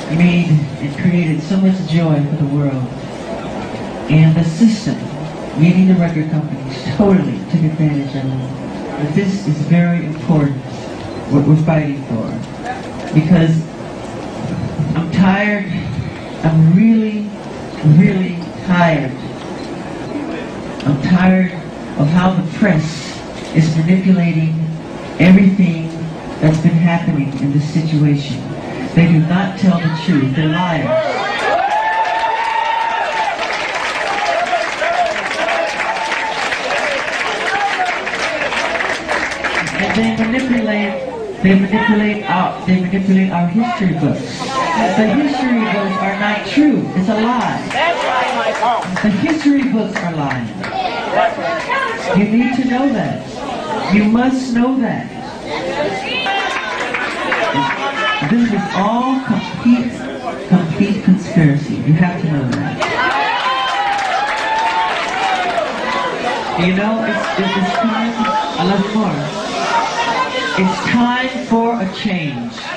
made and created so much joy for the world. And the system, meaning the record companies, totally took advantage of it. But this is very important, what we're fighting for. Because I'm tired, I'm really, really tired. I'm tired of how the press is manipulating everything that's been happening in this situation. They do not tell the truth, they're liars. And they manipulate our history books. The history books are not true. It's a lie. The history books are lying. You need to know that. You must know that. This is all complete conspiracy. You have to know that. You know, it's time. I love more. It's time for a change.